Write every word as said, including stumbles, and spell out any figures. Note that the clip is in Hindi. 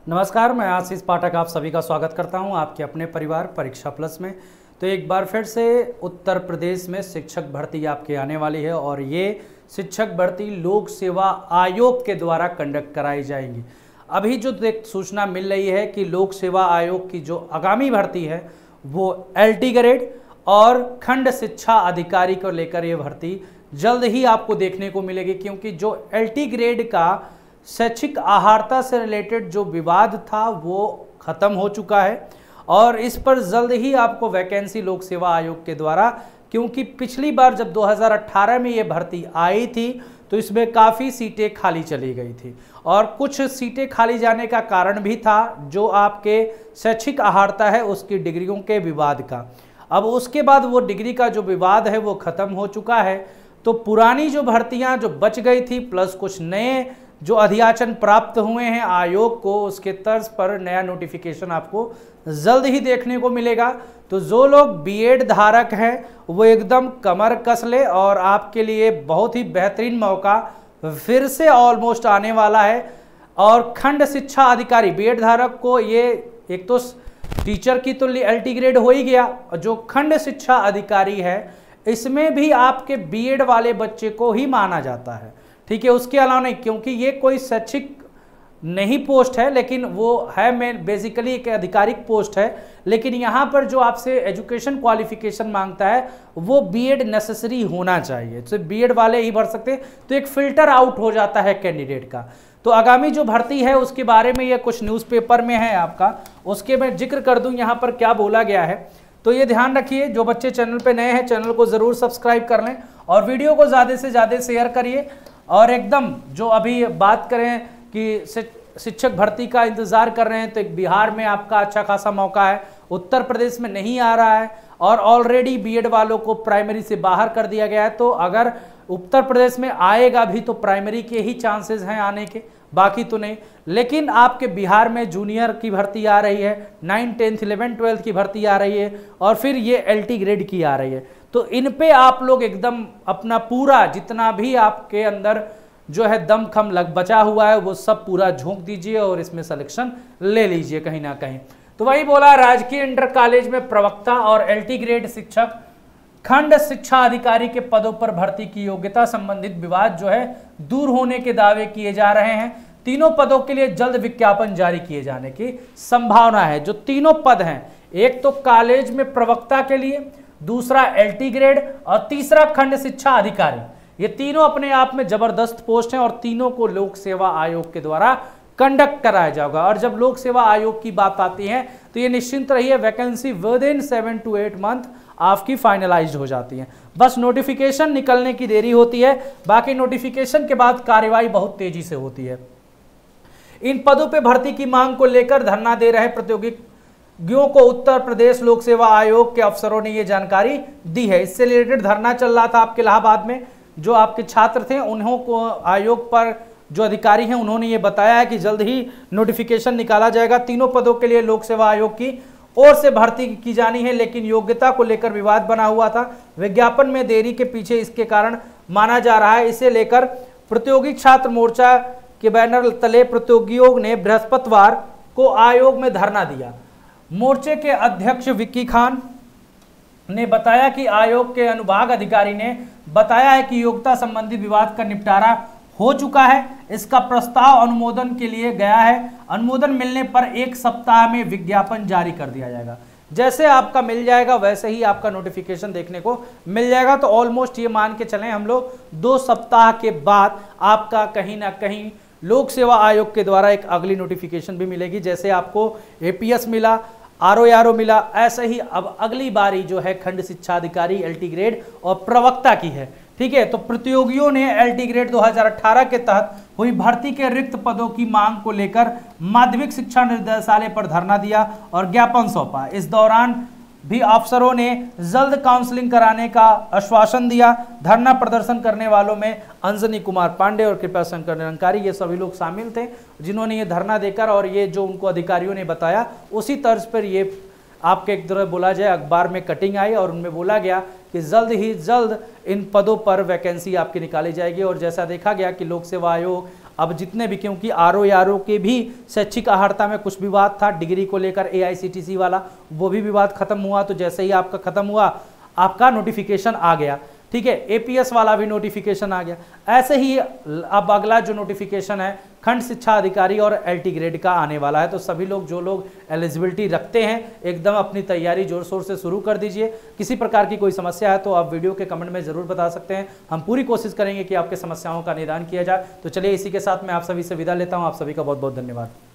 नमस्कार, मैं आशीष पाठक आप सभी का स्वागत करता हूं आपके अपने परिवार परीक्षा प्लस में। तो एक बार फिर से उत्तर प्रदेश में शिक्षक भर्ती आपके आने वाली है और ये शिक्षक भर्ती लोक सेवा आयोग के द्वारा कंडक्ट कराई जाएंगी। अभी जो देख सूचना मिल रही है कि लोक सेवा आयोग की जो आगामी भर्ती है वो एलटी ग्रेड और खंड शिक्षा अधिकारी को लेकर ये भर्ती जल्द ही आपको देखने को मिलेगी, क्योंकि जो एलटी ग्रेड का शैक्षिक आहारता से रिलेटेड जो विवाद था वो खत्म हो चुका है और इस पर जल्द ही आपको वैकेंसी लोक सेवा आयोग के द्वारा, क्योंकि पिछली बार जब दो हज़ार अठारह में ये भर्ती आई थी तो इसमें काफ़ी सीटें खाली चली गई थी और कुछ सीटें खाली जाने का कारण भी था जो आपके शैक्षिक आहारता है उसकी डिग्रियों के विवाद का। अब उसके बाद वो डिग्री का जो विवाद है वो ख़त्म हो चुका है, तो पुरानी जो भर्तियां जो बच गई थी प्लस कुछ नए जो अधियाचन प्राप्त हुए हैं आयोग को, उसके तर्ज पर नया नोटिफिकेशन आपको जल्द ही देखने को मिलेगा। तो जो लोग बीएड धारक हैं वो एकदम कमर कस ले और आपके लिए बहुत ही बेहतरीन मौका फिर से ऑलमोस्ट आने वाला है। और खंड शिक्षा अधिकारी बीएड धारक को ये एक तो टीचर की तो एलटी ग्रेड हो ही गया, जो खंड शिक्षा अधिकारी है इसमें भी आपके बीएड वाले बच्चे को ही माना जाता है, ठीक है। उसके अलावा नहीं, क्योंकि ये कोई शैक्षिक नहीं पोस्ट है लेकिन वो है मैं बेसिकली एक आधिकारिक पोस्ट है, लेकिन यहाँ पर जो आपसे एजुकेशन क्वालिफिकेशन मांगता है वो बीएड नेसेसरी होना चाहिए, तो बीएड वाले ही भर सकते हैं, तो एक फिल्टर आउट हो जाता है कैंडिडेट का। तो आगामी जो भर्ती है उसके बारे में ये कुछ न्यूज़पेपर में है आपका, उसके मैं जिक्र कर दूं यहाँ पर क्या बोला गया है। तो ये ध्यान रखिए, जो बच्चे चैनल पे नए हैं चैनल को ज़रूर सब्सक्राइब कर लें और वीडियो को ज़्यादा से ज़्यादा शेयर करिए। और एकदम जो अभी बात करें कि शिक्षक भर्ती का इंतज़ार कर रहे हैं तो एक बिहार में आपका अच्छा खासा मौका है, उत्तर प्रदेश में नहीं आ रहा है और ऑलरेडी बीएड वालों को प्राइमरी से बाहर कर दिया गया है। तो अगर उत्तर प्रदेश में आएगा भी तो प्राइमरी के ही चांसेस हैं आने के, बाकी तो नहीं। लेकिन आपके बिहार में जूनियर की भर्ती आ रही है, नाइन टेंथ इलेवन ट्वेल्थ की भर्ती आ रही है और फिर ये एलटी ग्रेड की आ रही है। तो इन पे आप लोग एकदम अपना पूरा जितना भी आपके अंदर जो है दमखम लग बचा हुआ है वो सब पूरा झोंक दीजिए और इसमें सिलेक्शन ले लीजिए कहीं ना कहीं। तो वही बोला, राजकीय इंटर कॉलेज में प्रवक्ता और एलटी ग्रेड शिक्षक खंड शिक्षा अधिकारी के पदों पर भर्ती की योग्यता संबंधित विवाद जो है दूर होने के दावे किए जा रहे हैं। तीनों पदों के लिए जल्द विज्ञापन जारी किए जाने की संभावना है। जो तीनों पद हैं, एक तो कॉलेज में प्रवक्ता के लिए, दूसरा एलटी ग्रेड और तीसरा खंड शिक्षा अधिकारी, ये तीनों अपने आप में जबरदस्त पोस्ट हैं और तीनों को लोक सेवा आयोग के द्वारा कंडक्ट कराया जाएगा। और जब लोक सेवा आयोग की बात आती है तो ये निश्चिंत रहिए, vacancy within seven to eight month आपकी फाइनलाइज्ड हो जाती है, बस नोटिफिकेशन निकलने की देरी होती है, बाकी नोटिफिकेशन के बाद कार्यवाही बहुत तेजी से होती है। इन पदों पे भर्ती की मांग को लेकर धरना दे रहे प्रतियोगियों को उत्तर प्रदेश लोक सेवा आयोग के अफसरों ने ये जानकारी दी है। इससे रिलेटेड धरना चल रहा था आपके इलाहाबाद में, जो आपके छात्र थे उन्हों को आयोग पर जो अधिकारी हैं उन्होंने ये बताया है कि जल्द ही नोटिफिकेशन निकाला जाएगा। तीनों पदों के लिए लोक सेवा आयोग की ओर से भर्ती की जानी है, लेकिन योग्यता को लेकर विवाद बना हुआ था। विज्ञापन में देरी के पीछे इसके कारण माना जा रहा है। इसे लेकर प्रतियोगी छात्र मोर्चा के बैनर तले प्रतियोगियों ने बृहस्पतिवार को आयोग में धरना दिया। मोर्चे के अध्यक्ष विक्की खान ने बताया कि आयोग के अनुभाग अधिकारी ने बताया है कि योग्यता संबंधी विवाद का निपटारा हो चुका है। इसका प्रस्ताव अनुमोदन के लिए गया है। अनुमोदन मिलने पर एक सप्ताह में विज्ञापन जारी कर दिया जाएगा। जैसे आपका मिल जाएगा वैसे ही आपका नोटिफिकेशन देखने को मिल जाएगा। तो ऑलमोस्ट ये मान के चलें हम लोग दो सप्ताह के बाद आपका कहीं ना कहीं लोक सेवा आयोग के द्वारा एक अगली नोटिफिकेशन भी मिलेगी। जैसे आपको एपीएस मिला, आरओ आरओ मिला, ऐसे ही अब अगली बारी जो है खंड शिक्षा अधिकारी एलटी ग्रेड और प्रवक्ता की है, ठीक है। तो प्रतियोगियों ने एलटी ग्रेड दो हज़ार अठारह के तहत हुई भर्ती के रिक्त पदों की मांग को लेकर माध्यमिक शिक्षा निर्देशालय पर धरना दिया और ज्ञापन सौंपा। इस दौरान भी अफसरों ने जल्द काउंसलिंग कराने का आश्वासन दिया। धरना प्रदर्शन करने वालों में अंजनी कुमार पांडे और कृपा शंकर निरंकारी ये सभी लोग शामिल थे, जिन्होंने ये धरना देकर और ये जो उनको अधिकारियों ने बताया उसी तर्ज पर ये आपके एक तरह बोला जाए अखबार में कटिंग आई और उनमें बोला गया कि जल्द ही जल्द इन पदों पर वैकेंसी आपकी निकाली जाएगी। और जैसा देखा गया कि लोक सेवा आयोग अब जितने भी, क्योंकि आर ओ आर ओ के भी शैक्षिक अहर्ता में कुछ विवाद था, डिग्री को लेकर ए आई सी टी सी वाला, वो भी विवाद खत्म हुआ। तो जैसे ही आपका खत्म हुआ, आपका नोटिफिकेशन आ गया, ठीक है, ए पी एस वाला भी नोटिफिकेशन आ गया। ऐसे ही अब अगला जो नोटिफिकेशन है खंड शिक्षा अधिकारी और एल टी ग्रेड का आने वाला है। तो सभी लोग जो लोग एलिजिबिलिटी रखते हैं, एकदम अपनी तैयारी जोर शोर से शुरू कर दीजिए। किसी प्रकार की कोई समस्या है तो आप वीडियो के कमेंट में ज़रूर बता सकते हैं, हम पूरी कोशिश करेंगे कि आपके समस्याओं का निदान किया जाए। तो चलिए, इसी के साथ मैं आप सभी से विदा लेता हूँ। आप सभी का बहुत बहुत धन्यवाद।